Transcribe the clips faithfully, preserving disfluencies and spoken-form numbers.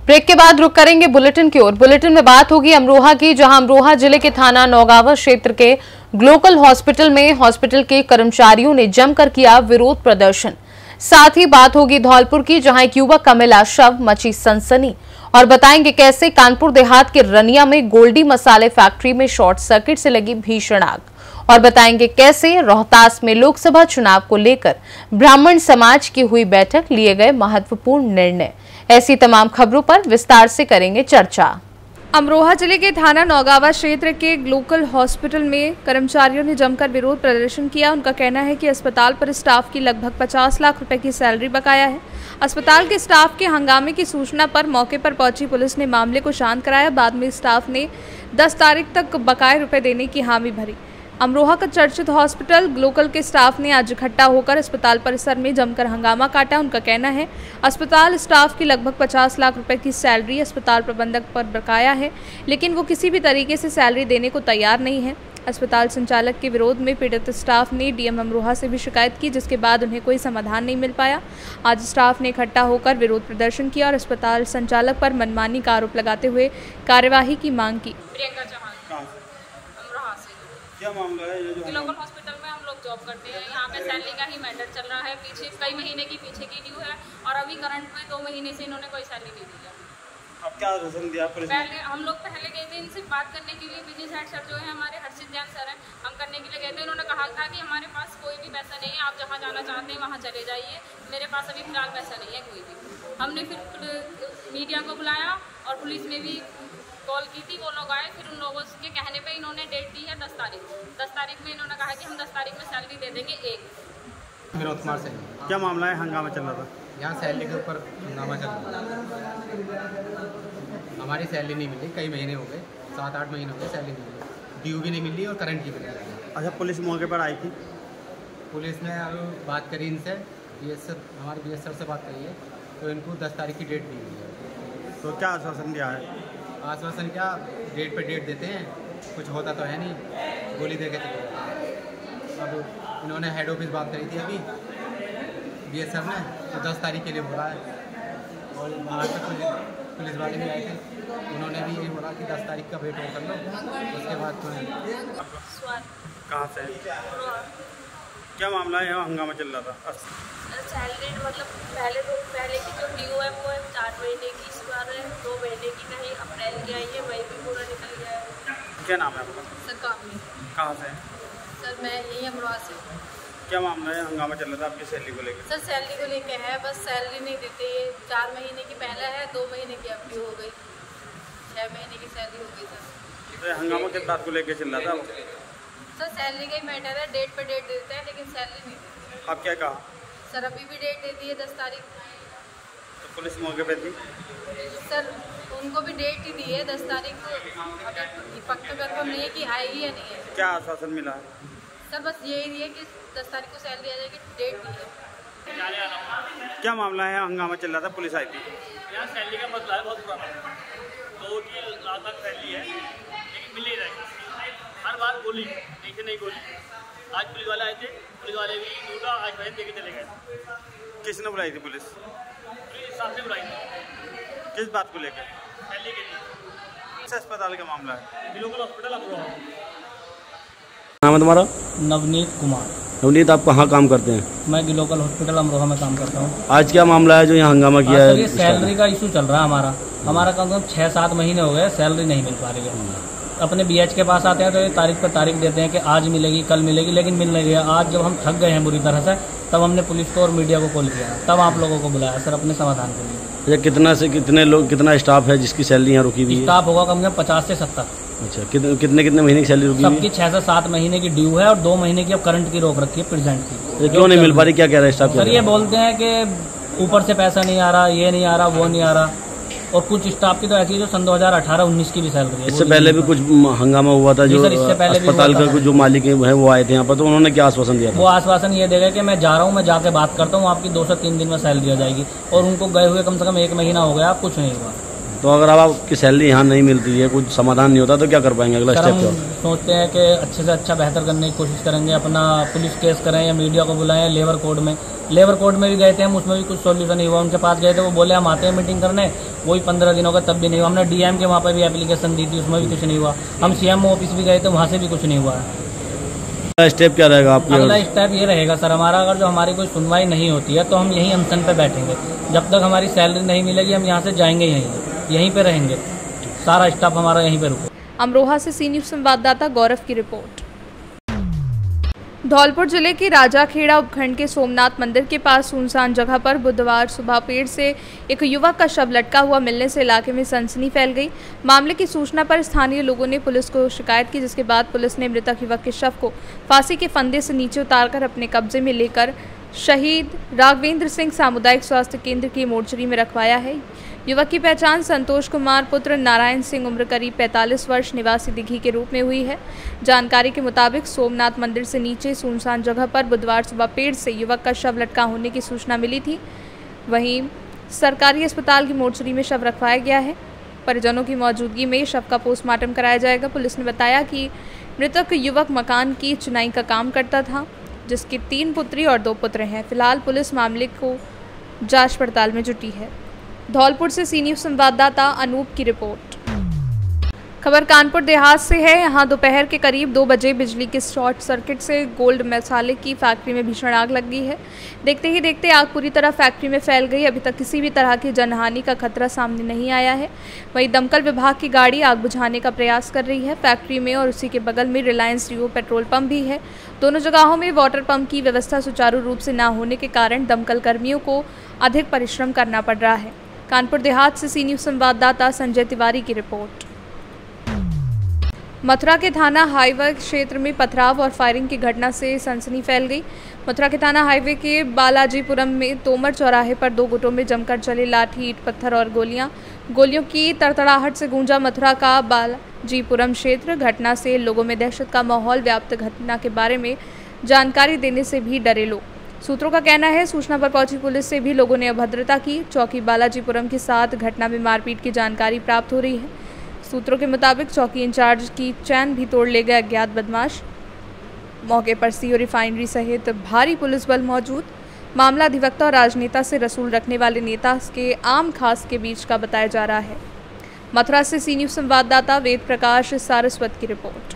Break के बाद रुक करेंगे बुलेटिन की ओर। बुलेटिन में बात होगी अमरोहा की, जहां अमरोहा जिले के थाना नौगावा क्षेत्र के ग्लोकल हॉस्पिटल में हॉस्पिटल के कर्मचारियों ने जमकर किया विरोध प्रदर्शन। साथ ही बात होगी धौलपुर की, जहां एक युवक का मिला शव, मची सनसनी। और बताएंगे कैसे कानपुर देहात के रनिया में गोल्डी मसाले फैक्ट्री में शॉर्ट सर्किट से लगी भीषण आग। और बताएंगे कैसे रोहतास में लोकसभा चुनाव को लेकर ब्राह्मण समाज की हुई बैठक, लिए गए महत्वपूर्ण निर्णय। ऐसी तमाम खबरों पर विस्तार से करेंगे चर्चा। अमरोहा जिले के थाना नौगावा क्षेत्र के ग्लोकल हॉस्पिटल में कर्मचारियों ने जमकर विरोध प्रदर्शन किया। उनका कहना है कि अस्पताल पर स्टाफ की लगभग पचास लाख रुपए की सैलरी बकाया है। अस्पताल के स्टाफ के हंगामे की सूचना पर मौके पर पहुंची पुलिस ने मामले को शांत कराया। बाद में स्टाफ ने दस तारीख तक बकाए रुपए देने की हामी भरी। अमरोहा का चर्चित हॉस्पिटल ग्लोकल के स्टाफ ने आज इकट्ठा होकर अस्पताल परिसर में जमकर हंगामा काटा। उनका कहना है अस्पताल स्टाफ की लगभग पचास लाख रुपए की सैलरी अस्पताल प्रबंधक पर बकाया है, लेकिन वो किसी भी तरीके से सैलरी देने को तैयार नहीं है। अस्पताल संचालक के विरोध में पीड़ित स्टाफ ने डीएम अमरोहा से भी शिकायत की, जिसके बाद उन्हें कोई समाधान नहीं मिल पाया। आज स्टाफ ने इकट्ठा होकर विरोध प्रदर्शन किया और अस्पताल संचालक पर मनमानी का आरोप लगाते हुए कार्यवाही की मांग की। क्या मामला है? ये जो ग्लोबल हॉस्पिटल में हम लोग जॉब करते हैं, यहाँ पे सैलरी का ही मैटर चल रहा है। पीछे कई महीने की पीछे की ड्यू है और अभी करंट में दो महीने से इन्होंने कोई सैलरी नहीं दी है। अब क्या आश्वासन दिया पुलिस ने? पहले हम लोग पहले गए थे इनसे बात करने के लिए। बिजनेस हेड सर जो है हमारे हर्षित जैन सर हैं, हम करने के लिए गए थे। इन्होंने कहा था कि हमारे पास कोई भी पैसा नहीं है, आप जहाँ जाना चाहते हैं वहाँ चले जाइए, मेरे पास अभी फिलहाल पैसा नहीं है कोई भी। हमने फिर मीडिया को बुलाया और पुलिस में भी कॉल की थी, वो लोग आए। फिर उन लोगों के कहने पे इन्होंने डेट दी है दस तारीख। दस तारीख में इन्होंने कहा कि हम दस तारीख में सैलरी दे देंगे। एक विनोद कुमार से क्या मामला है? हंगामा चल रहा था यहाँ, सैलरी के ऊपर हंगामा चल रहा था। हमारी सैलरी नहीं मिली, कई महीने हो गए, सात आठ महीने हो गए सैलरी नहीं मिली, ड्यू भी नहीं मिली और करंट की भी नहीं मिली। अच्छा, पुलिस मौके पर आई थी? पुलिस ने अब बात करी इनसे, बी एस सर हमारे बी एस सर से बात करी है, तो इनको दस तारीख की डेट दी हुई है। तो क्या आश्वासन दिया है? आश्वासन क्या, डेट पे डेट देते हैं, कुछ होता तो है नहीं, गोली दे के चले गए। अब इन्होंने हेड ऑफिस बात करी थी अभी बी एस सर ने, तो दस तारीख के लिए बोला है। और आज तक पुलिस पुलिस वाले भी आए थे, उन्होंने भी यही बोला कि दस तारीख का वेट हो कर लो, उसके बाद तो। कहाँ से? क्या मामला है? यहाँ हंगामा चल रहा था। सैलरी मतलब पहले तो पहले की जो ड्यू है वो है चार महीने की, इस बार है दो महीने की नहीं, अप्रैल की आई है, वही भी पूरा निकल गया है। क्या नाम है आपका? सर कामनी। कहाँ से? सर मैं यही अमरोहा से। क्या मामला है? हंगामा चल रहा था आपकी सैलरी को लेकर? सर सैलरी को लेकर है, बस सैलरी नहीं देते। ये चार महीने की पहले है, दो महीने की अब ड्यू हो गई, छः महीने की सैलरी हो गई सर। तो हंगामा किस बात को लेकर चल रहा था? सर सैलरी का ही मैटर है, डेट पे डेट देते हैं लेकिन सैलरी नहीं देते। अब क्या कहा? सर अभी भी डेट दे दी है दस तारीख। तो पुलिस मौके पे थी? सर उनको भी डेट ही दी है दस तारीख को, अभी पक्का कंफर्म नहीं है कि आएगी या नहीं है। क्या आश्वासन मिला है? सर बस यही दिए कि दस तारीख को सैलरी आ जाएगी, डेट दी है। क्या मामला है? हंगामा चल रहा था, पुलिस आई थी। यहाँ सैलरी का मसला है बहुत पुराना, दो की लाख तक सैलरी है लेकिन मिल नहीं रही। हर बार गोली नहीं से नहीं गोली। आज पुलिस वाले आए थे, पुलिस वाले भी टूटा, आज बहन दे के चले गए। किसने बुलाई थी पुलिस? पुलिस सामने बुलाई थी। किस बात को लेकर? सैलरी के लिए। किस अस्पताल का मामला है? Global hospital Amroha. नाम है तुम्हारा? नवनीत कुमार। नवनीत, आप कहाँ काम करते हैं? मैं ग्लोबल हॉस्पिटल अमरोहा में काम करता हूँ। आज क्या मामला है जो यहाँ हंगामा किया है? ये सैलरी का इशू चल रहा है हमारा हमारा कम से कम छः सात महीने हो गए, सैलरी नहीं मिल पा रही है। अपने बीएच के पास आते हैं तो ये तारीख पर तारीख देते हैं कि आज मिलेगी कल मिलेगी, लेकिन मिल नहीं रही है। आज जब हम थक गए हैं बुरी तरह से, तब हमने पुलिस को और मीडिया को कॉल किया, तब आप लोगों को बुलाया सर अपने समाधान के लिए। अच्छा, कितना से कितने लोग, कितना स्टाफ है जिसकी सैलरी यहाँ रुकी हुई है? स्टाफ होगा कम से कम पचास से सत्तर। अच्छा, कितने कितने कितने महीने की सैलरी रुकी हुई है? सबकी छह से सात महीने की ड्यू है और दो महीने की अब करंट की रोक रखी है प्रेजेंट की। क्यों नहीं मिल पा रही? क्या कह रहा है स्टाफ? सर ये बोलते हैं कि ऊपर से पैसा नहीं आ रहा, ये नहीं आ रहा, वो नहीं आ रहा। और कुछ स्टाफ की तो ऐसी है जो सन दो हज़ार अठारह उन्नीस की भी सैलरी है। इससे पहले भी कुछ हंगामा हुआ था, जो अस्पताल का जो मालिक है वो आए थे यहाँ पर, तो उन्होंने क्या आश्वासन दिया था? वो आश्वासन ये देगा कि मैं जा रहा हूँ, मैं जाके बात करता हूँ, आपकी दो से तीन दिन में सैलरी आ जाएगी। और उनको गए हुए कम से कम एक महीना हो गया, कुछ नहीं हुआ। तो अगर अब आपकी सैलरी यहाँ नहीं मिलती है, कुछ समाधान नहीं होता, तो क्या कर पाएंगे? अगला स्टेप क्या? सोचते हैं कि अच्छे से अच्छा बेहतर करने की कोशिश करेंगे, अपना पुलिस केस करें या मीडिया को बुलाएं, लेबर कोर्ट में लेबर कोर्ट में भी गए थे हम, उसमें भी कुछ सॉल्यूशन नहीं हुआ। उनके पास गए थे, वो बोले हम आते हैं मीटिंग करने, वही पंद्रह दिनों का तब भी नहीं हुआ। हमने डीएम के वहाँ पर भी एप्लीकेशन दी थी, उसमें भी कुछ नहीं हुआ। हम सीएमओ ऑफिस भी गए थे, वहाँ से भी कुछ नहीं हुआ है। स्टेप क्या रहेगा आपका? अगला स्टेप ये रहेगा सर हमारा, अगर जो हमारी कोई सुनवाई नहीं होती है तो हम यहीं अनशन पे बैठेंगे। जब तक हमारी सैलरी नहीं मिलेगी हम यहाँ से जाएंगे, यहीं यहीं पे रहेंगे, सारा स्टाफ हमारा यहीं पे रुके। अमरोहा से सी न्यूज़ संवाददाता गौरव की रिपोर्ट। धौलपुर जिले के राजाखेड़ा उपखंड के सोमनाथ मंदिर के पास सुनसान जगह पर बुधवार सुबह पेड़ से एक युवक का शव लटका हुआ मिलने से इलाके में सनसनी फैल गई। मामले की सूचना पर स्थानीय लोगों ने पुलिस को शिकायत की, जिसके बाद पुलिस ने मृतक युवक के शव को फांसी के फंदे से नीचे उतारकर अपने कब्जे में लेकर शहीद राघवेंद्र सिंह सामुदायिक स्वास्थ्य केंद्र की मोर्चरी में रखवाया है। युवक की पहचान संतोष कुमार पुत्र नारायण सिंह उम्र करीब पैंतालीस वर्ष निवासी दिघी के रूप में हुई है। जानकारी के मुताबिक सोमनाथ मंदिर से नीचे सुनसान जगह पर बुधवार सुबह पेड़ से युवक का शव लटका होने की सूचना मिली थी। वहीं सरकारी अस्पताल की मोर्चरी में शव रखवाया गया है। परिजनों की मौजूदगी में शव का पोस्टमार्टम कराया जाएगा। पुलिस ने बताया कि मृतक युवक मकान की चिनाई का काम करता था, जिसकी तीन पुत्री और दो पुत्र हैं। फिलहाल पुलिस मामले को जांच पड़ताल में जुटी है। धौलपुर से सी न्यूज़ संवाददाता अनूप की रिपोर्ट। खबर कानपुर देहात से है। यहाँ दोपहर के करीब दो बजे बिजली के शॉर्ट सर्किट से गोल्ड मसाले की फैक्ट्री में भीषण आग लग गई है। देखते ही देखते आग पूरी तरह फैक्ट्री में फैल गई। अभी तक किसी भी तरह की जनहानि का खतरा सामने नहीं आया है। वहीं दमकल विभाग की गाड़ी आग बुझाने का प्रयास कर रही है। फैक्ट्री में और उसी के बगल में रिलायंस जियो पेट्रोल पंप भी है। दोनों जगहों में वाटर पंप की व्यवस्था सुचारू रूप से न होने के कारण दमकल कर्मियों को अधिक परिश्रम करना पड़ रहा है। कानपुर देहात से सी न्यूज़ संवाददाता संजय तिवारी की रिपोर्ट। मथुरा के थाना हाईवे क्षेत्र में पथराव और फायरिंग की घटना से सनसनी फैल गई। मथुरा के थाना हाईवे के बालाजीपुरम में तोमर चौराहे पर दो गुटों में जमकर चले लाठी, ईंट, पत्थर और गोलियां गोलियों की तड़तड़ाहट से गूंजा मथुरा का बालाजीपुरम क्षेत्र। घटना से लोगों में दहशत का माहौल व्याप्त। घटना के बारे में जानकारी देने से भी डरे लोग। सूत्रों का कहना है सूचना पर पहुंची पुलिस से भी लोगों ने अभद्रता की। चौकी बालाजीपुरम के साथ घटना में मारपीट की जानकारी प्राप्त हो रही है। सूत्रों के मुताबिक चौकी इंचार्ज की चैन भी तोड़ ले गए अज्ञात बदमाश। मौके पर सीओ रिफाइनरी सहित भारी पुलिस बल मौजूद। मामला अधिवक्ता और राजनेता से रसूल रखने वाले नेता के आम खास के बीच का बताया जा रहा है। मथुरा से सी न्यूज़ संवाददाता वेद प्रकाश सारस्वत की रिपोर्ट।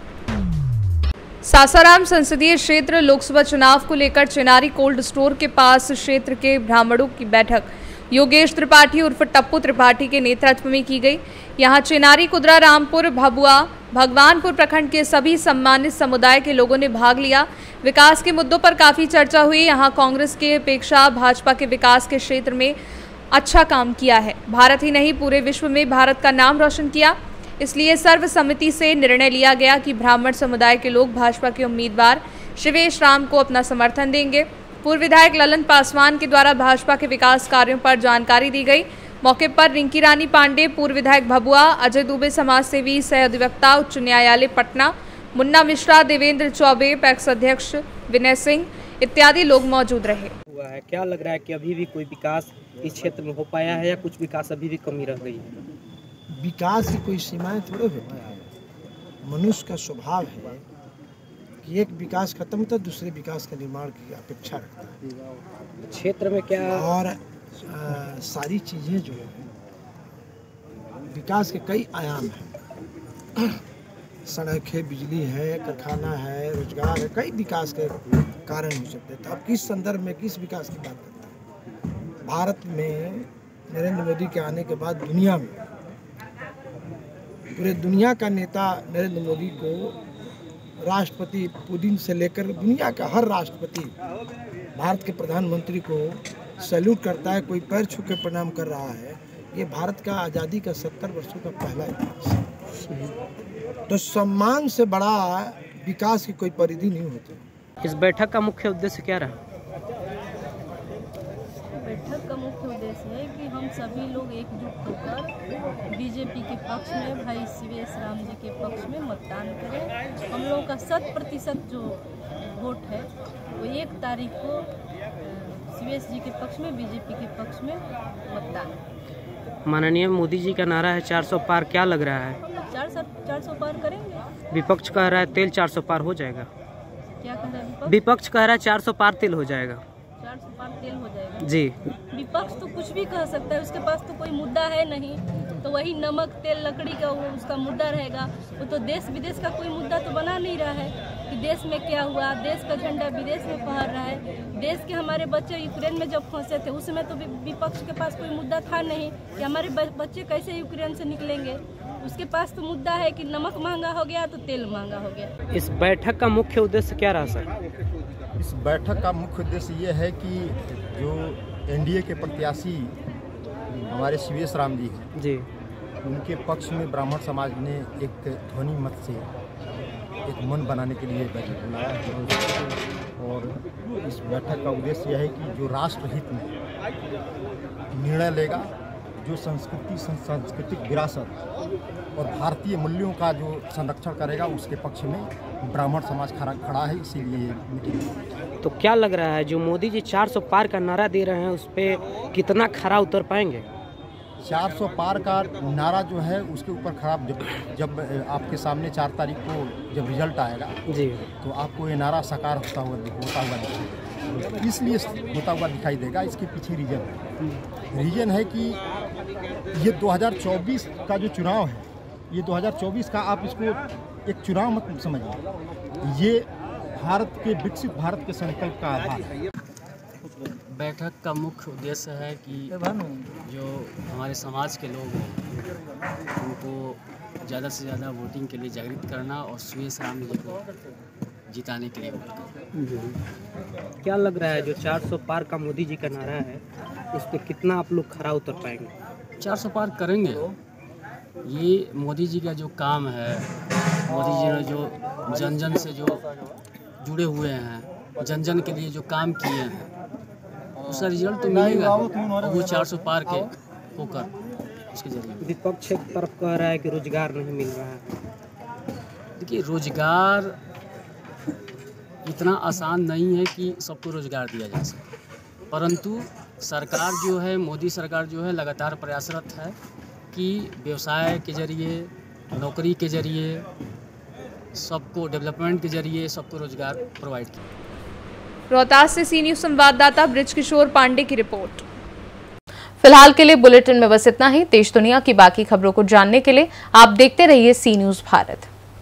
सासाराम संसदीय क्षेत्र लोकसभा चुनाव को लेकर चिनारी कोल्ड स्टोर के पास क्षेत्र के ब्राह्मणों की बैठक योगेश त्रिपाठी उर्फ टप्पू त्रिपाठी के नेतृत्व में की गई। यहां चिनारी, कुदरा, रामपुर, भभुआ, भगवानपुर प्रखंड के सभी सम्मानित समुदाय के लोगों ने भाग लिया। विकास के मुद्दों पर काफी चर्चा हुई। यहां कांग्रेस के अपेक्षा भाजपा के विकास के क्षेत्र में अच्छा काम किया है। भारत ही नहीं पूरे विश्व में भारत का नाम रोशन किया। इसलिए सर्वसम्मति से निर्णय लिया गया कि ब्राह्मण समुदाय के लोग भाजपा के उम्मीदवार शिवेश राम को अपना समर्थन देंगे। पूर्व विधायक ललन पासवान के द्वारा भाजपा के विकास कार्यों पर जानकारी दी गई। मौके पर रिंकी रानी पांडे, पूर्व विधायक भभुआ, अजय दुबे, समाज सेवी सह अधिवक्ता उच्च न्यायालय पटना, मुन्ना मिश्रा, देवेंद्र चौबे, पैक्स अध्यक्ष विनय सिंह इत्यादि लोग मौजूद रहे। हुआ है, क्या लग रहा है कि अभी भी कोई विकास इस क्षेत्र में हो पाया है या कुछ विकास अभी भी कमी रह गई है? विकास की कोई सीमाएं थोड़े होती है। मनुष्य का स्वभाव है कि एक विकास खत्म तो दूसरे विकास का निर्माण की अपेक्षा रखता है। क्षेत्र में क्या और आ, सारी चीज़ें जो है विकास के कई आयाम हैं। सड़क है, बिजली है, कारखाना है, रोजगार है, कई विकास के कारण हो सकते हैं। तो अब किस संदर्भ में किस विकास की बात करते हैं? भारत में नरेंद्र मोदी के आने के बाद दुनिया में पूरे दुनिया का नेता नरेंद्र मोदी को राष्ट्रपति पुतिन से लेकर दुनिया का हर राष्ट्रपति भारत के प्रधानमंत्री को सैल्यूट करता है, कोई पैर छू के प्रणाम कर रहा है। ये भारत का आज़ादी का सत्तर वर्षों का पहला इतिहास है। तो सम्मान से बड़ा विकास की कोई परिधि नहीं होती। इस बैठक का मुख्य उद्देश्य क्या रहा? बैठक का मुख्य उद्देश्य है कि हम सभी लोग एकजुट होकर बीजेपी के पक्ष में, भाई शिवेश राम जी के पक्ष में मतदान करें। हम लोगों का शत प्रतिशत जो वोट है वो एक तारीख को शिवेश जी के पक्ष में, बीजेपी के पक्ष में मतदान। माननीय मोदी जी का नारा है चार सौ पार, क्या लग रहा है? चार सौ चार सौ पार करेंगे। विपक्ष कह रहा है तेल चार सौ पार हो जाएगा। क्या कह रहा है विपक्ष? विपक्ष कह रहा है चार सौ पार तेल हो जाएगा। चार सौ पार तेल हो जाएगा। जी। विपक्ष तो कुछ भी कह सकता है, उसके पास तो कोई मुद्दा है नहीं, तो वही नमक तेल लकड़ी का वो उसका मुद्दा रहेगा। वो तो देश विदेश का कोई मुद्दा तो बना नहीं रहा है कि देश में क्या हुआ, देश का झंडा विदेश में फहर रहा है। देश के हमारे बच्चे यूक्रेन में जब फंसे थे उस समय तो विपक्ष के पास कोई मुद्दा था नहीं कि हमारे बच्चे कैसे यूक्रेन से निकलेंगे। उसके पास तो मुद्दा है कि नमक महंगा हो गया तो तेल महंगा हो गया। इस बैठक का मुख्य उद्देश्य क्या रहा सर? इस बैठक का मुख्य उद्देश्य ये है कि जो एनडीए के प्रत्याशी हमारे शिवेश राम जी हैं जी, उनके पक्ष में ब्राह्मण समाज ने एक ध्वनि मत से एक मन बनाने के लिए बैठक बुलाया है। और इस बैठक का उद्देश्य यह है कि जो राष्ट्र हित में निर्णय लेगा, जो संस्कृति सांस्कृतिक विरासत और भारतीय मूल्यों का जो संरक्षण करेगा, उसके पक्ष में ब्राह्मण समाज खड़ा खड़ा है, इसीलिए मीटिंग। तो क्या लग रहा है जो मोदी जी चार सौ पार का नारा दे रहे हैं उस पर कितना खरा उतर पाएंगे? चार सौ पार का नारा जो है उसके ऊपर खराब जब, जब आपके सामने चार तारीख को जब रिजल्ट आएगा जी, तो आपको ये नारा साकार होता हुआ होता हुआ दिखाई, इसलिए होता हुआ दिखाई देगा। इसके पीछे रीजन है रीजन है कि ये दो हज़ार चौबीस का जो चुनाव है, ये दो हज़ार चौबीस का आप इसको एक चुनाव मत समझिए, ये भारत के विकसित भारत के संकल्प का आधार है। बैठक का मुख्य उद्देश्य है कि जो हमारे समाज के लोग हैं उनको ज़्यादा से ज़्यादा वोटिंग के लिए जागृत करना और शिवेश राम जी को जिताने के लिए वोट करना। क्या लग रहा है जो चार सौ पार का मोदी जी का नारा है उस पर कितना आप लोग खरा उतर पाएंगे? चार सौ पार करेंगे। ये मोदी जी का जो काम है, मोदी जी ने जो जन जन से जो जुड़े हुए हैं, जन जन के लिए जो काम किए हैं, उसका रिजल्ट तो मिलेगा वो चार सौ पार के होकर उसके जरिए। विपक्ष एक तरफ कह रहा है कि रोजगार नहीं मिल रहा है। देखिए, रोजगार इतना आसान नहीं है कि सबको रोजगार दिया जा सके, परंतु सरकार जो है, मोदी सरकार जो है, लगातार प्रयासरत है कि व्यवसाय के जरिए, नौकरी के जरिए, सबको डेवलपमेंट के जरिए सबको रोजगार प्रोवाइड किया। रोहतास से सी न्यूज़ संवाददाता ब्रिज किशोर पांडे की रिपोर्ट। फिलहाल के लिए बुलेटिन में बस इतना ही। देश दुनिया की बाकी खबरों को जानने के लिए आप देखते रहिए सी न्यूज़ भारत।